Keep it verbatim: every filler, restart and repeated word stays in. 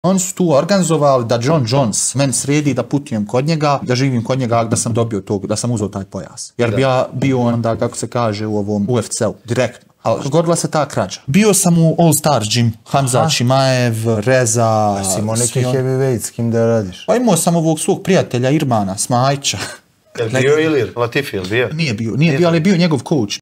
Oni su tu organizovali da John Jones meni sredi da putujem kod njega, da živim kod njega, da sam dobio tog, da sam uzeo taj pojas. Jer bi ja bio onda, kako se kaže, u ovom U F C-u, direktno. Ali dogodila se ta krađa. Bio sam u All Star Gym, Hamza Chimaev, Reza... A si imao neki heavyweight s kim da radiš? Pa imao sam ovog svog prijatelja Irmana Smajića. Je li bio Ilir? Latifi, je li bio? Nije bio, nije bio, ali je bio njegov coach.